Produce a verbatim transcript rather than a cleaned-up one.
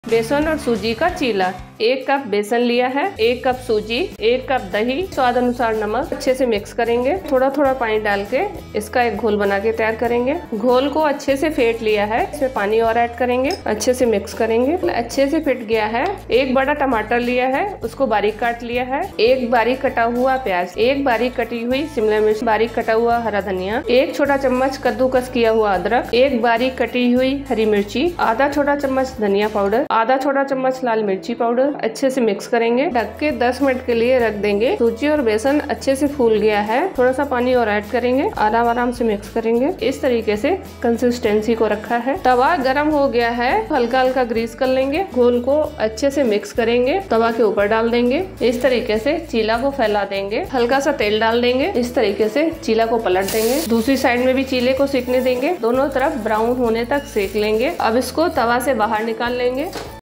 बेसन और सूजी का चीला। एक कप बेसन लिया है, एक कप सूजी, एक कप दही, स्वाद अनुसार नमक। अच्छे से मिक्स करेंगे। थोड़ा थोड़ा पानी डाल के इसका एक घोल बना के तैयार करेंगे। घोल को अच्छे से फेंट लिया है, इसमें पानी और ऐड करेंगे, अच्छे से मिक्स करेंगे। अच्छे से फेंट गया है। एक बड़ा टमाटर लिया है, उसको बारीक काट लिया है। एक बारीक कटा हुआ प्याज, एक बारीक कटी हुई शिमला मिर्च, बारीक कटा हुआ हरा धनिया, एक छोटा चम्मच कद्दूकस किया हुआ अदरक, एक बारीक कटी हुई हरी मिर्ची, आधा छोटा चम्मच धनिया पाउडर, आधा छोटा चम्मच लाल मिर्ची पाउडर। अच्छे से मिक्स करेंगे। ढक के दस मिनट के लिए रख देंगे। सूजी और बेसन अच्छे से फूल गया है। थोड़ा सा पानी और ऐड करेंगे, आराम आराम से मिक्स करेंगे। इस तरीके से कंसिस्टेंसी को रखा है। तवा गरम हो गया है, हल्का हल्का ग्रीस कर लेंगे। घोल को अच्छे से मिक्स करेंगे, तवा के ऊपर डाल देंगे। इस तरीके से चीला को फैला देंगे। हल्का सा तेल डाल देंगे। इस तरीके से चीला को पलट देंगे। दूसरी साइड में भी चीले को सेकने देंगे। दोनों तरफ ब्राउन होने तक सेक लेंगे। अब इसको तवा से बाहर निकाल लेंगे।